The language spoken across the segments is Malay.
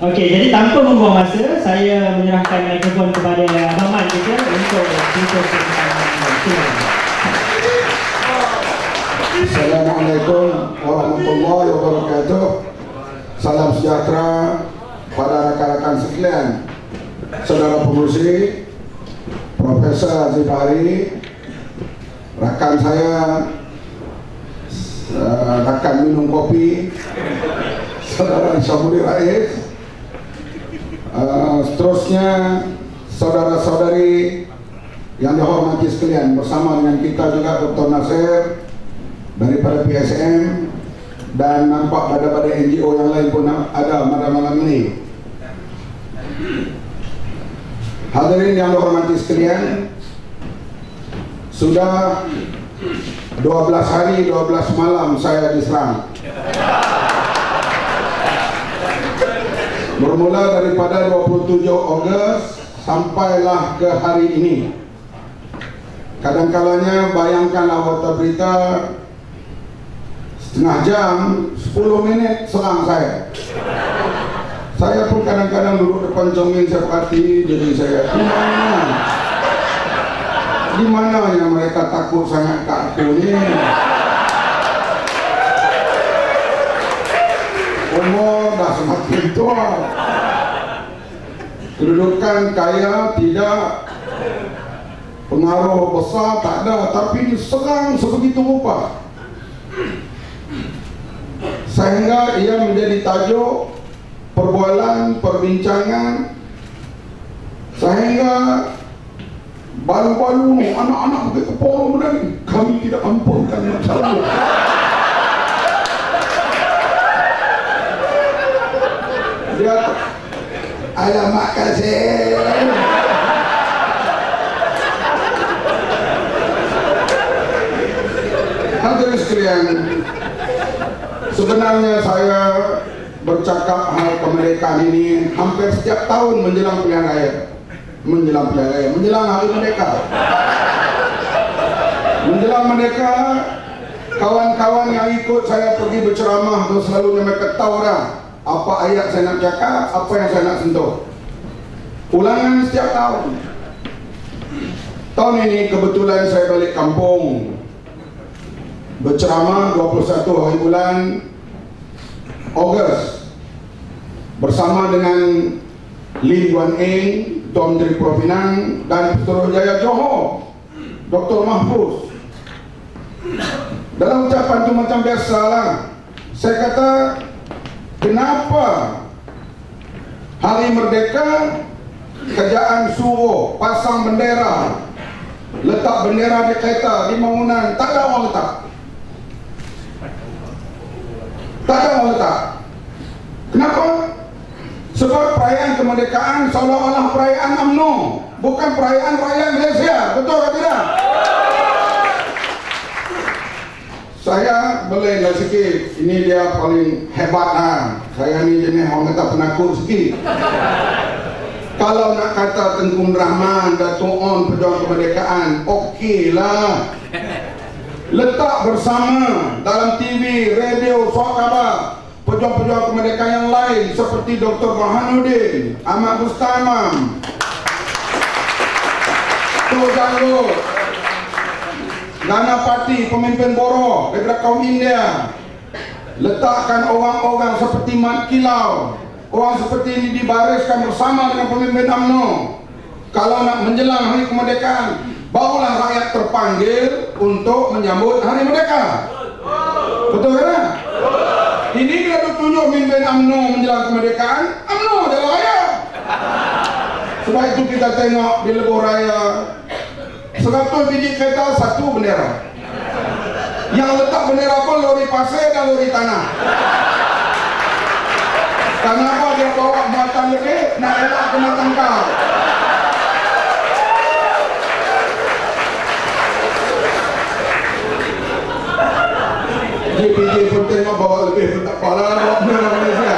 Okey, jadi tanpa membuang masa, saya menyerahkan mikrofon kepada Abang Man kita untuk Assalamualaikum warahmatullahi wabarakatuh. Salam sejahtera pada rakan-rakan sekalian, saudara pengurusi, Profesor Azifari, rakan saya, rakan minum kopi, saudara Syamuli Rais, seterusnya saudara-saudari yang dihormati sekalian, bersama dengan kita juga Dr. Nasir daripada PSM, dan nampak pada NGO yang lain pun ada pada malam ini. Hadirin yang dihormati sekalian, sudah 12 hari 12 malam saya diserang. Bermula daripada 27 Ogos sampailah ke hari ini. Kadang-kalanya bayangkanlah warta berita setengah jam, 10 minit serang saya. Saya pun kadang-kadang duduk depan cermin, saya perhati diri saya, di mana yang mereka takut sangat kat aku ni. Umur dah semakin tua, kedudukan kaya tidak, pengaruh besar tak ada, tapi diserang sebegitu rupa sehingga ia menjadi tajuk perbualan, perbincangan, sehingga baru-baru anak-anak pakai kepala benda ni, kami tidak ampunkan masalah. Dia alamak kasih. Hadirin sekalian, sebenarnya saya bercakap hal kemerdekaan ini hampir setiap tahun menjelang pilihan raya, menjelang hari merdeka. Menjelang merdeka, kawan-kawan yang ikut saya pergi berceramah tu selalu mereka tahu dah apa ayat saya nak cakap, apa yang saya nak sentuh. Ulangan setiap tahun. Tahun ini kebetulan saya balik kampung, berceramah 21 hari bulan Ogos bersama dengan Lim Guan Eng, Tuan Menteri Pulau Pinang, dan Putrajaya Johor, Dr. Mahfuz. Dalam ucapan itu macam biasalah, saya kata, kenapa hari merdeka kerajaan suruh pasang bendera, letak bendera di kereta, di bangunan, tak ada orang letak. Tak ada orang letak. Kenapa? Sebab perayaan kemerdekaan seolah-olah perayaan UMNO, bukan perayaan rakyat Malaysia. Betul atau tidak? Saya boleh lah sikit, ini dia paling hebat lah. Saya ni jenis orang kata penakut sikit. Kalau nak kata Tengku Rahman, Datuk On, pejuang kemerdekaan, okey lah. Letak bersama dalam TV, radio, surat khabar pejuang-pejuang kemerdekaan yang lain seperti Dr. Burhanuddin, Ahmad Bustamam, Tun Janggut, Nana Pati, pemimpin Boroh daripada kaum India. Letakkan orang-orang seperti Mat Kilau, orang seperti ini dibariskan bersama dengan pemimpin UMNO. Kalau nak menjelang hari kemerdekaan, barulah rakyat terpanggil untuk menyambut hari merdeka. Betul kan? Ini kalau tunjuk pemimpin UMNO menjelang kemerdekaan, UMNO adalah rakyat. Sebab itu kita tengok di Lebuh Raya 100 biji kereta, 1 bendera. Yang letak bendera pun lori pasir dan lori tanah. Kenapa dia bawa muatan lebih? Nak elak kena tangkap. JPJ pun tengok bawa lebih pun tak apalah, bawa bendera Malaysia.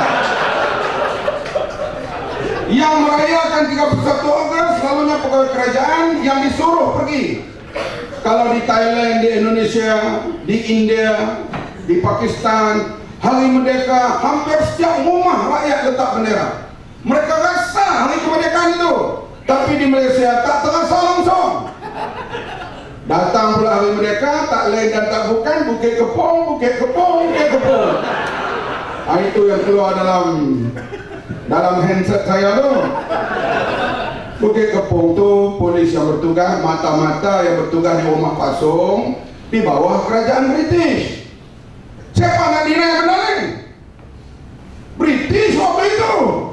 Yang merayakan 31 Ogos selalunya pegawai kerajaan yang disuruh pergi. Kalau di Thailand, di Indonesia, di India, di Pakistan, hari merdeka hampir setiap rumah rakyat letak bendera. Mereka rasa hari kemerdekaan itu, tapi di Malaysia tak terasa langsung. Datang pula hari merdeka, tak lain dan tak bukan, Bukit Kepong, Bukit Kepong, Bukit Kepong. Itu yang keluar dalam handset saya tu. Bukit Kepong tu polis yang bertugas, mata-mata yang bertugas di rumah pasung di bawah kerajaan British. Siapa nak dinaik benda ni? British waktu itu.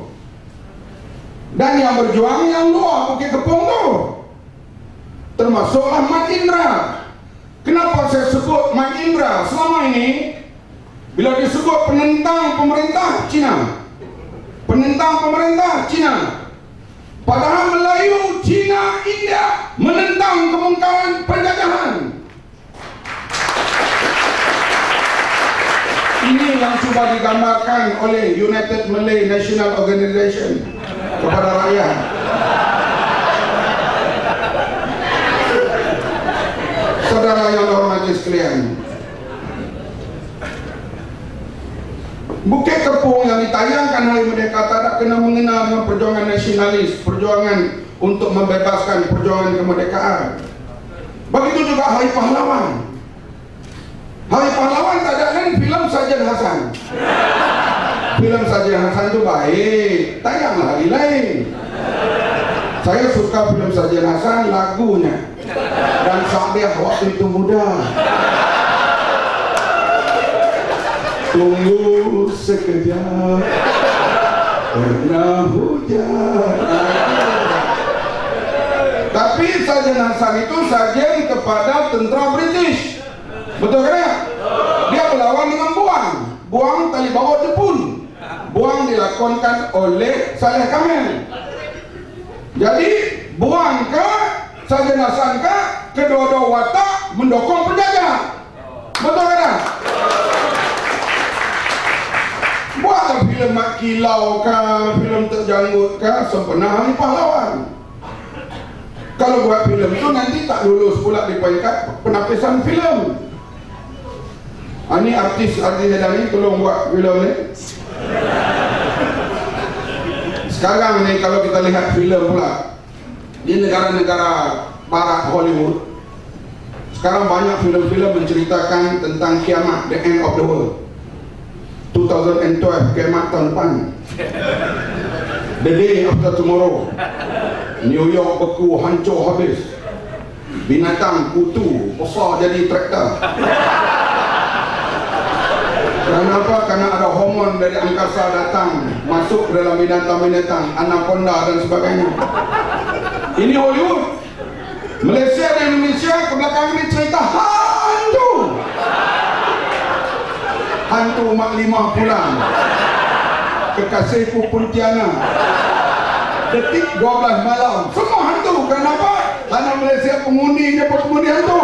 Dan yang berjuang yang luar Bukit Kepong tu, termasuklah Mat Indra. Kenapa saya sebut Mat Indra? Selama ini bila disebut penentang pemerintah Cina, penentang pemerintah Cina, padahal Melayu, Cina, India menentang kemungkaran penjajahan. Ini yang cuba digambarkan oleh United Malay National Organization kepada rakyat. Saudara yang dihormati sekalian, Bukit Kepong yang ditayangkan hari merdeka tak kena mengenal dengan perjuangan nasionalis, perjuangan untuk membebaskan, perjuangan kemerdekaan. Begitu juga Hari Pahlawan. Hari Pahlawan tak ada kan filem Sarjan Hasan. Filem Sarjan Hasan itu baik, tayanglah hari lain. Saya suka filem Sarjan Hasan, lagunya dan Sa'diah waktu itu muda. Tunggu sekejap, pernah hujan. Tapi Sarjan Hasan itu sarjan kepada tentera British. Betul kan? Dia berlawan dengan Buang. Buang tali bawa Jepun. Buang dilakonkan oleh Saleh Kamel. Jadi Buang ke Sarjan Hasan ke, kedua-dua watak mendukung penjajah. Betul kan? Buatlah filem Mat Kilau kah, filem Terjanggut kah, sempena Hari Pahlawan. Kalau buat filem itu nanti tak lulus pula di peringkat penapisan filem. Ini artis ni tolong buat filem ni. Sekarang ni kalau kita lihat filem pula di negara-negara barat Hollywood, sekarang banyak filem-filem menceritakan tentang kiamat, the end of the world. 2012, kiamat tahun depan. The day after tomorrow. New York beku, hancur habis. Binatang kutu besar jadi traktor. Kenapa? Karena ada hormon dari angkasa datang masuk ke dalam binatang-binatang, anaconda dan sebagainya. Ini Hollywood. Malaysia dan Indonesia ke belakang ini cerita hantu. Hantu Mak Limah pulang, Kekasihku Pontianak, Detik 12 malam, semua hantu. Kenapa? Karena Malaysia pengundi, dia pengundi hantu.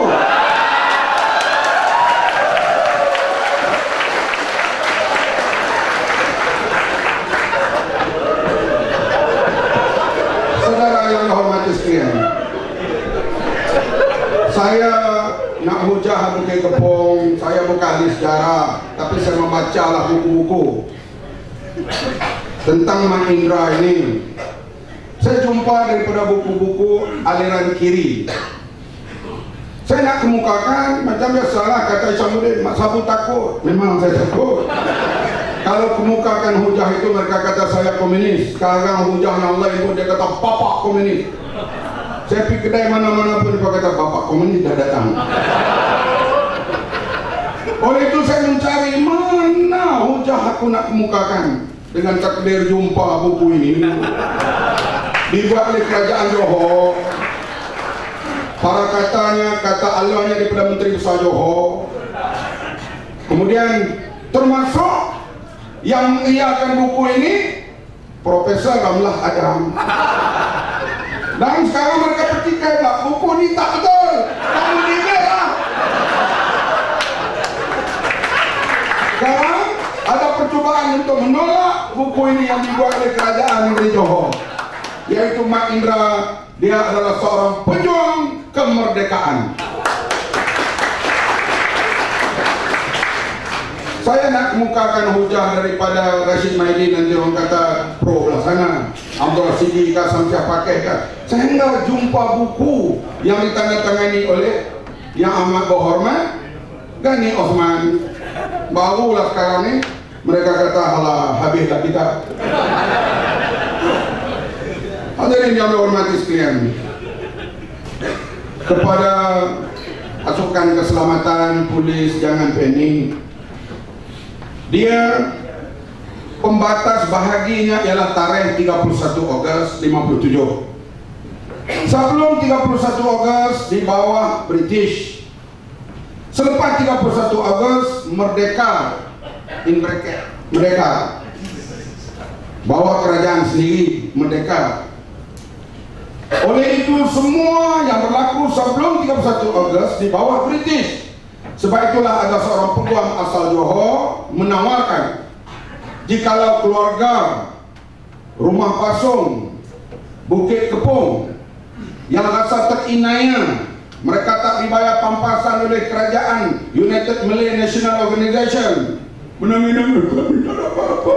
Saudara yang dihormati sekalian, saya nak hujah Bukit Kepong, saya bukan ahli sejarah, tapi saya membacalah buku-buku tentang Mat Indra ini. Saya jumpa daripada buku-buku aliran kiri. Saya nak kemukakan macam biasalah, kata Isyamuddin, Mak Sabu takut. Memang saya takut. Kalau kemukakan hujah itu mereka kata saya komunis. Sekarang hujah yang lain pun dia kata bapak komunis. Saya pergi kedai mana-mana pun dia kata bapak komunis dah datang. Oleh itu saya mencari mana hujah aku nak kemukakan. Dengan takdir jumpa buku ini, dibuat oleh kerajaan Johor. Para katanya, kata Allahnya daripada Menteri Besar Johor. Kemudian termasuk yang mengiyakan buku ini Profesor Ramlah Adam. Dan sekarang mereka petikai pula, buku ini tak betul, kamu dibeli lah. Sekarang ada percubaan untuk menolak buku ini yang dibuat oleh kerajaan negeri Johor, yaitu Mat Indra. Dia adalah seorang pejuang kemerdekaan. Saya nak kemukakan hujah daripada Rashid Maidin, nanti orang kata pro belah sana, Abdul Rasidi kah, Samsiah pakai kah. Saya enggak jumpa buku yang ditandatangani oleh yang amat berhormat Gani Osman. Barulah sekarang ni mereka kata halah habislah kita. Hadirin yang dihormati sekalian, kepada pasukan keselamatan polis jangan panik. Dia pembatas bahaginya ialah tarikh 31 Ogos 57. Sebelum 31 Ogos di bawah British. Selepas 31 Ogos merdeka, in bracket, merdeka. Bawah kerajaan sendiri, merdeka. Oleh itu semua yang berlaku sebelum 31 Ogos di bawah British. Sebab itulah ada seorang peguam asal Johor menawarkan, jikalau keluarga Rumah Pasung, Bukit Kepung yang rasa terinaya mereka tak dibayar pampasan oleh kerajaan United Malay National Organisation, menang-menang kami tak ada apa-apa.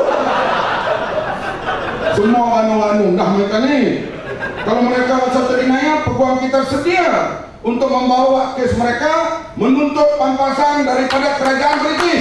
Semua anu-anu dah mereka ni. Kalau mereka rasa terinaya, peguam kita sedia untuk membawa kes mereka menuntut pampasan daripada kerajaan British.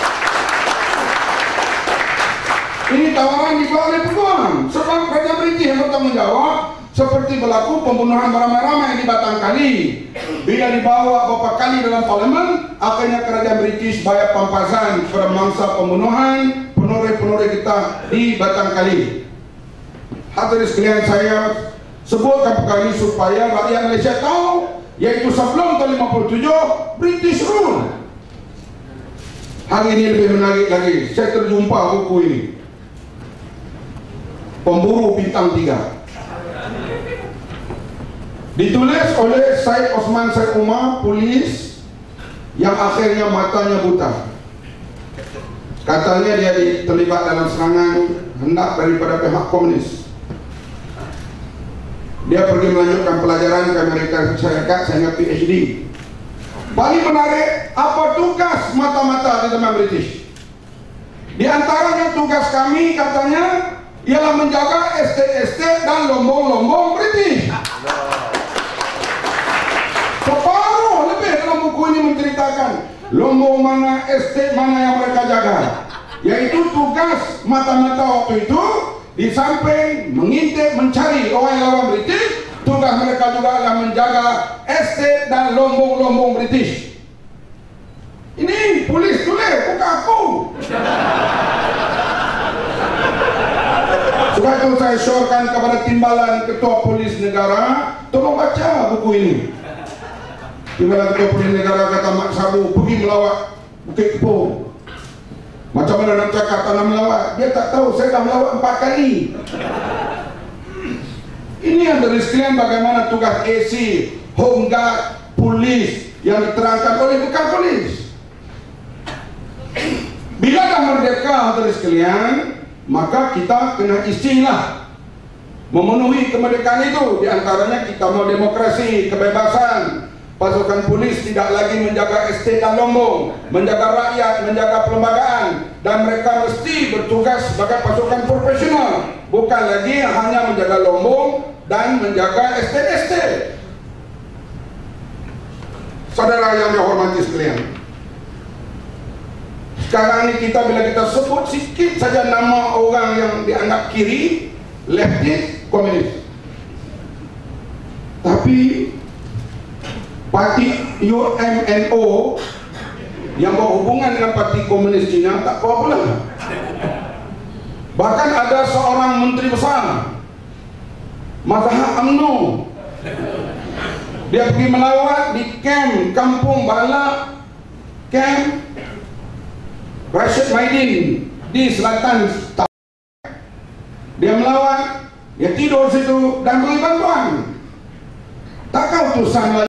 Ini tawaran dibuat oleh peguam sebab kerajaan British yang bertanggung jawab, seperti berlaku pembunuhan beramai-ramai di Batang Kali. Bila dibawa beberapa kali dalam parlimen, akhirnya kerajaan British bayar pampasan kepada mangsa pembunuhan penoreh-penoreh kita di Batang Kali. Hadirin sekalian, saya sebutkan perkara ini supaya rakyat Malaysia tahu, yaitu sebelum tahun 57 British rule. Hari ini lebih menarik lagi, saya terjumpa buku ini, Pemburu Bintang 3, ditulis oleh Syed Osman Syed Umar, polis yang akhirnya matanya buta. Katanya dia terlibat dalam serangan hendak daripada pihak komunis. Dia pergi melanjutkan pelajaran ke Amerika Syarikat sehingga PhD. Paling menarik, apa tugas mata-mata di zaman British? Di antaranya tugas kami katanya ialah menjaga estate-estate dan lombong-lombong British. Separuh lebih dalam buku ini menceritakan lombong mana, estate mana yang mereka jaga. Yaitu tugas mata-mata waktu itu. Di samping mengintip, mencari orang yang lawan British, tugas mereka juga adalah menjaga estate dan lombong-lombong British. Ini polis tulis, bukan aku. Sebab itu saya syorkan kepada timbalan Ketua Polis Negara, tolong baca buku ini. Timbalan Ketua Polis Negara kata Mak Sabu pergi melawat Bukit Kepung. Macam mana nak cakap tak nak melawat? Dia tak tahu, saya dah melawat 4 kali. Ini yang dari sekalian bagaimana tugas AC, Home Guard, polis yang diterangkan oleh bekas polis. Bila dah merdeka dari sekalian, maka kita kena isilah memenuhi kemerdekaan itu. Di antaranya kita mau demokrasi, kebebasan. Pasukan polis tidak lagi menjaga estate dan lombong, menjaga rakyat, menjaga perlembagaan, dan mereka mesti bertugas sebagai pasukan profesional, bukan lagi hanya menjaga lombong dan menjaga estate-estate. Saudara yang dihormati sekalian, sekarang ini kita bila kita sebut sikit saja nama orang yang dianggap kiri, leftist, komunis, tapi parti UMNO yang berhubungan dengan parti komunis Cina tak apa-apa lah. Bahkan ada seorang menteri besar Mazhar UMNO, dia pergi melawat di kamp Kampung Balak, kamp Rashid Maidin di selatan. Dia melawat, dia tidur situ dan beri bantuan. Takkan utusan